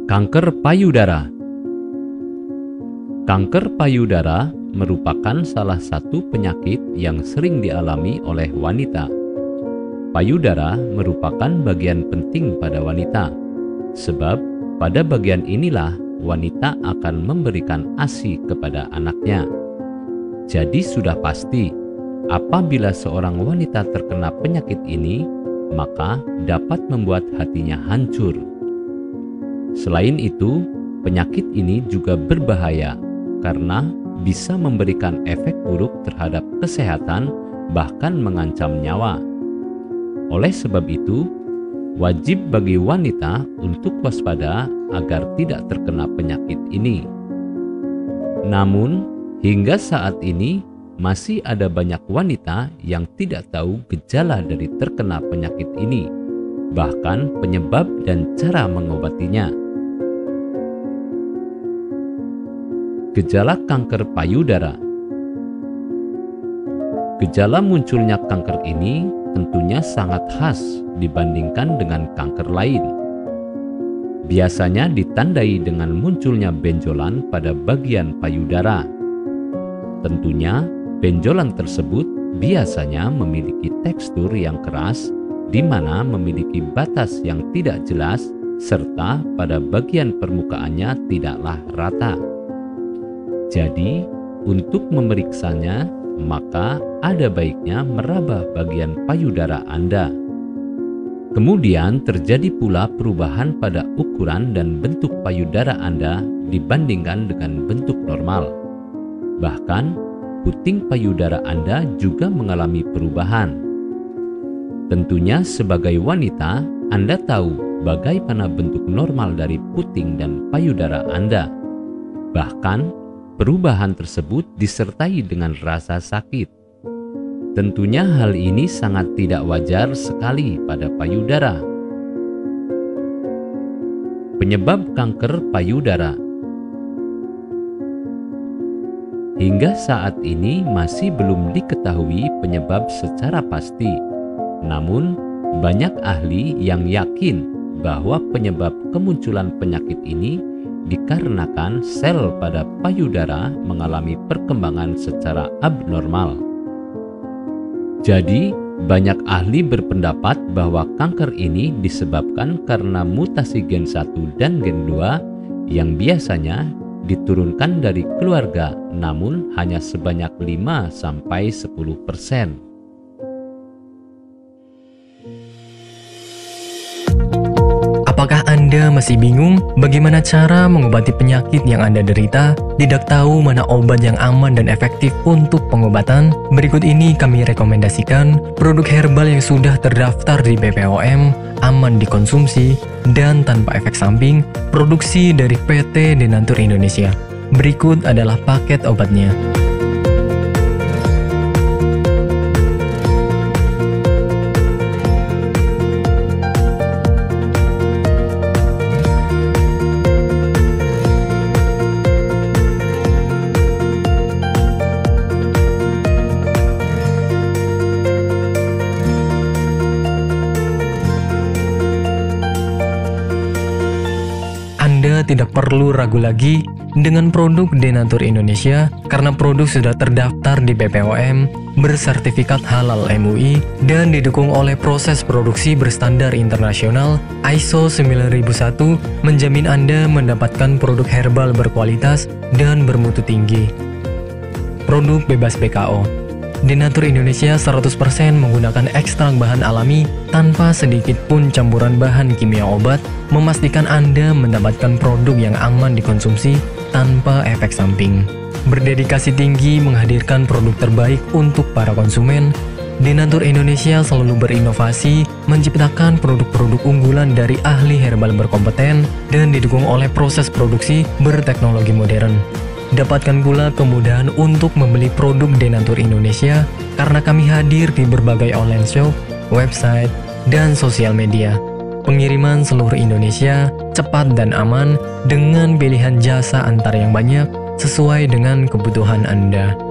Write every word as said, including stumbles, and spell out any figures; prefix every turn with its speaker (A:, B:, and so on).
A: Kanker payudara. Kanker payudara merupakan salah satu penyakit yang sering dialami oleh wanita. Payudara merupakan bagian penting pada wanita, sebab pada bagian inilah wanita akan memberikan ASI kepada anaknya. Jadi sudah pasti, apabila seorang wanita terkena penyakit ini, maka dapat membuat hatinya hancur. Selain itu, penyakit ini juga berbahaya karena bisa memberikan efek buruk terhadap kesehatan, bahkan mengancam nyawa. Oleh sebab itu, wajib bagi wanita untuk waspada agar tidak terkena penyakit ini. Namun, hingga saat ini masih ada banyak wanita yang tidak tahu gejala dari terkena penyakit ini, bahkan penyebab dan cara mengobatinya. Gejala kanker payudara. Gejala munculnya kanker ini tentunya sangat khas dibandingkan dengan kanker lain. Biasanya ditandai dengan munculnya benjolan pada bagian payudara. Tentunya, benjolan tersebut biasanya memiliki tekstur yang keras, di mana memiliki batas yang tidak jelas, serta pada bagian permukaannya tidaklah rata. Jadi, untuk memeriksanya, maka ada baiknya meraba bagian payudara Anda. Kemudian terjadi pula perubahan pada ukuran dan bentuk payudara Anda dibandingkan dengan bentuk normal. Bahkan, puting payudara Anda juga mengalami perubahan. Tentunya sebagai wanita, Anda tahu bagaimana bentuk normal dari puting dan payudara Anda. Bahkan, perubahan tersebut disertai dengan rasa sakit. Tentunya hal ini sangat tidak wajar sekali pada payudara. Penyebab kanker payudara. Hingga saat ini masih belum diketahui penyebab secara pasti. Namun, banyak ahli yang yakin bahwa penyebab kemunculan penyakit ini dikarenakan sel pada payudara mengalami perkembangan secara abnormal. Jadi, banyak ahli berpendapat bahwa kanker ini disebabkan karena mutasi gen satu dan gen dua yang biasanya diturunkan dari keluarga, namun hanya sebanyak lima sampai sepuluh persen.
B: Apakah Anda masih bingung bagaimana cara mengobati penyakit yang Anda derita? Tidak tahu mana obat yang aman dan efektif untuk pengobatan? Berikut ini kami rekomendasikan produk herbal yang sudah terdaftar di B P O M, aman dikonsumsi, dan tanpa efek samping, produksi dari P T Denatur Indonesia. Berikut adalah paket obatnya. Anda tidak perlu ragu lagi dengan produk Denatur Indonesia karena produk sudah terdaftar di B P O M, bersertifikat halal M U I, dan didukung oleh proses produksi berstandar internasional I S O sembilan ribu satu, menjamin Anda mendapatkan produk herbal berkualitas dan bermutu tinggi. Produk bebas B K O. Denatur Indonesia seratus persen menggunakan ekstrak bahan alami tanpa sedikit pun campuran bahan kimia obat, memastikan Anda mendapatkan produk yang aman dikonsumsi tanpa efek samping. Berdedikasi tinggi menghadirkan produk terbaik untuk para konsumen, Denatur Indonesia selalu berinovasi, menciptakan produk-produk unggulan dari ahli herbal berkompeten dan didukung oleh proses produksi berteknologi modern. Dapatkan pula kemudahan untuk membeli produk Denatur Indonesia karena kami hadir di berbagai online shop, website, dan sosial media. Pengiriman seluruh Indonesia cepat dan aman dengan pilihan jasa antar yang banyak sesuai dengan kebutuhan Anda.